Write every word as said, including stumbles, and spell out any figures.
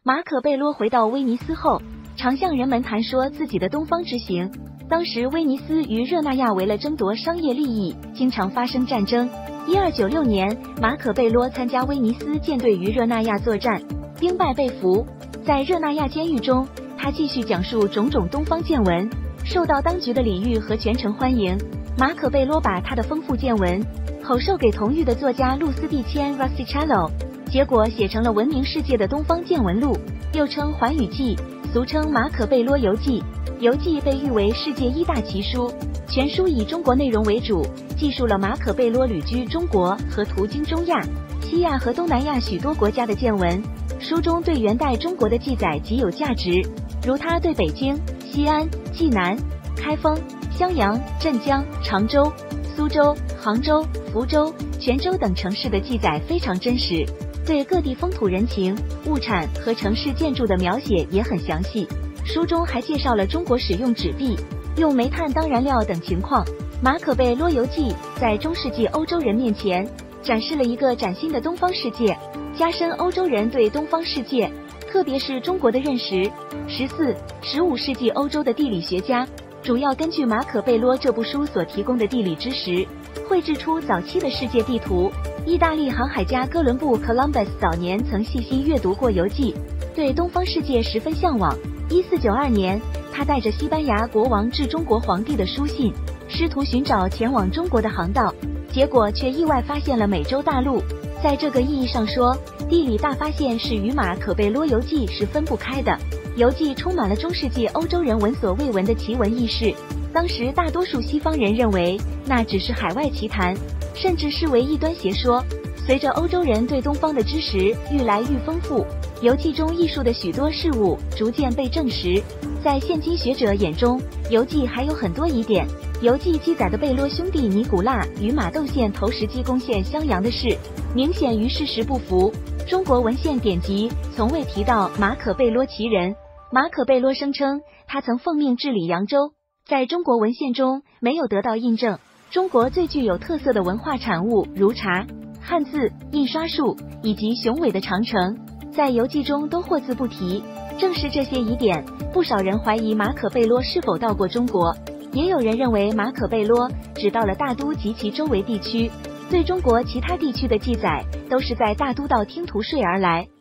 马可贝罗回到威尼斯后，常向人们谈说自己的东方之行。当时威尼斯与热那亚为了争夺商业利益，经常发生战争。一二九六年，马可贝罗参加威尼斯舰队与热那亚作战，兵败被俘。在热那亚监狱中，他继续讲述种种东方见闻，受到当局的礼遇和全城欢迎。马可贝罗把他的丰富见闻口授给同狱的作家路斯蒂谦 Rustichello， 结果写成了闻名世界的东方见闻录，又称寰宇记，俗称马可贝罗游记。游记被誉为世界一大奇书，全书以中国内容为主，记述了马可贝罗旅居中国和途经中亚、西亚和东南亚许多国家的见闻。书中对元代中国的记载极有价值，如他对北京、西安、济南、开封、襄阳、镇江、常州、苏州、杭州、福州、泉州等城市的记载非常真实，对各地风土人情、物产和城市建筑的描写也很详细。书中还介绍了中国使用纸币、用煤炭当燃料等情况。马可贝罗游记在中世纪欧洲人面前展示了一个崭新的东方世界，加深欧洲人对东方世界，特别是中国的认识。十四、十五世纪欧洲的地理学家主要根据马可贝罗这部书所提供的地理知识，绘制出早期的世界地图。意大利航海家哥伦布 Columbus 早年曾细心阅读过游记，对东方世界十分向往。一四九二年，他带着西班牙国王致中国皇帝的书信，试图寻找前往中国的航道，结果却意外发现了美洲大陆。在这个意义上说，地理大发现是与马可贝罗游记是分不开的。游记充满了中世纪欧洲人闻所未闻的奇闻异事，当时大多数西方人认为那只是海外奇谈，甚至视为异端邪说。随着欧洲人对东方的知识愈来愈丰富，游记中艺术的许多事物逐渐被证实。在现今学者眼中，游记还有很多疑点。游记记载的贝罗兄弟尼古拉与马窦县投石机攻陷襄阳的事，明显与事实不符。中国文献典籍从未提到马可贝罗其人。马可贝罗声称他曾奉命治理扬州，在中国文献中没有得到印证。中国最具有特色的文化产物如茶、汉字、印刷术以及雄伟的长城，在游记中都货字不提。正是这些疑点，不少人怀疑马可贝罗是否到过中国，也有人认为马可贝罗只到了大都及其周围地区，对中国其他地区的记载都是在大都道听途说而来。